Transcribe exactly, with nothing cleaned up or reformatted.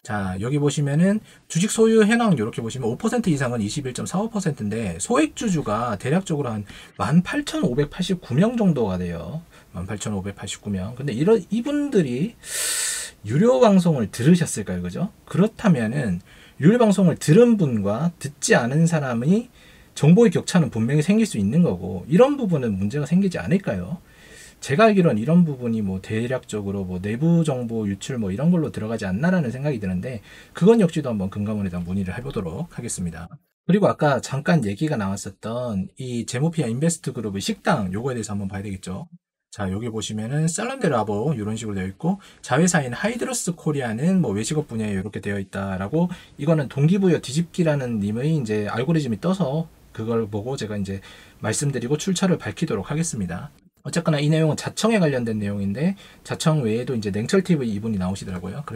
자, 여기 보시면은 주식 소유 현황 이렇게 보시면 오 퍼센트 이상은 이십일 점 사오 퍼센트인데 소액주주가 대략적으로 한 만 팔천오백팔십구 명 정도가 돼요. 만 팔천오백팔십구 명. 근데 이런 이분들이 유료 방송을 들으셨을까요? 그죠? 그렇다면은 유료 방송을 들은 분과 듣지 않은 사람이 정보의 격차는 분명히 생길 수 있는 거고, 이런 부분은 문제가 생기지 않을까요? 제가 알기로는 이런 부분이 뭐 대략적으로 뭐 내부 정보 유출 뭐 이런 걸로 들어가지 않나라는 생각이 드는데, 그건 역시도 한번 금감원에다 문의를 해보도록 하겠습니다. 그리고 아까 잠깐 얘기가 나왔었던 이 제모피아 인베스트 그룹의 식당, 요거에 대해서 한번 봐야 되겠죠. 자, 여기 보시면은 셀런데 라보 이런 식으로 되어 있고, 자회사인 하이드러스 코리아는 뭐 외식업 분야에 이렇게 되어 있다라고, 이거는 동기부여 뒤집기라는 님의 이제 알고리즘이 떠서 그걸 보고 제가 이제 말씀드리고 출처를 밝히도록 하겠습니다. 어쨌거나 이 내용은 자청에 관련된 내용인데, 자청 외에도 이제 냉철티비 이분이 나오시더라고요.